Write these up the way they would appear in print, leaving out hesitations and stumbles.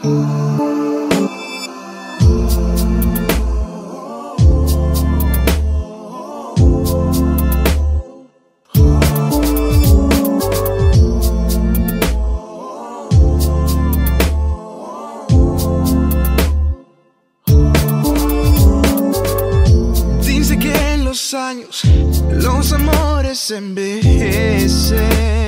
Dice que en los años los amores envejecen,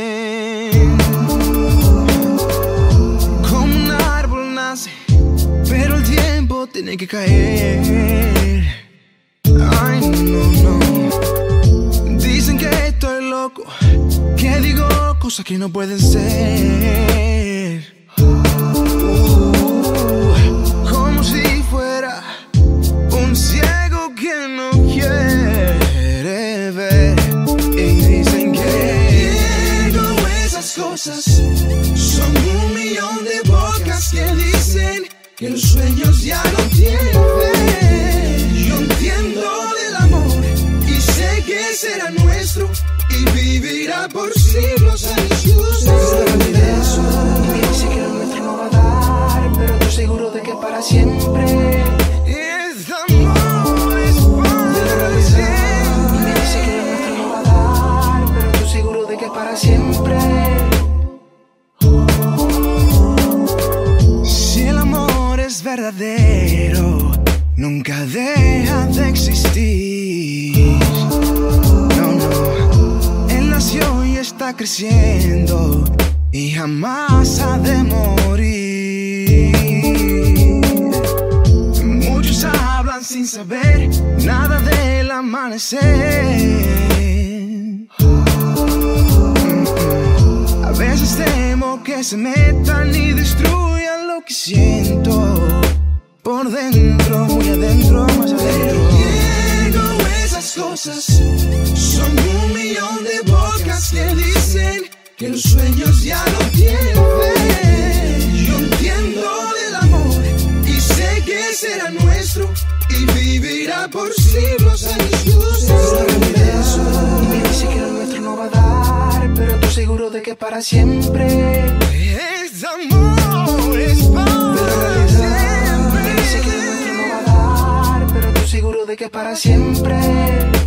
como un árbol nace, pero el tiempo tiene que caer. Ay, no, no. Dicen que estoy loco, que digo cosas que no pueden ser. Como si fuera un ciego que no quiere ver. Y dicen que digo esas cosas. Son 1.000.000 de bocas que dicen que los sueños ya no tienen fe. Yo entiendo del amor y sé que será nuestro y vivirá por siglos, años luz. Me dice que lo nuestro no va a dar, pero estoy seguro de que para siempre. Este amor es para siempre. Me dice que lo nuestro no va a dar, pero estoy seguro de que para siempre. Si el amor es verdadero, nunca deja de existir. No, no. Él nació y está creciendo y jamás ha de morir. Muchos hablan sin saber nada del amanecer. A veces temo que se metan y destruyan lo que siento por dentro, muy adentro, más adentro. Digo esas cosas. Son 1.000.000 de bocas que dicen que los sueños ya no tienen fe. Yo entiendo del amor y sé que será nuestro y vivirá por siglos, años luz. Me dice que lo nuestro no va a dar, pero estoy seguro de que para siempre. Este amor es para siempre. Me dice que lo nuestro no va a dar, pero estoy seguro de que para siempre.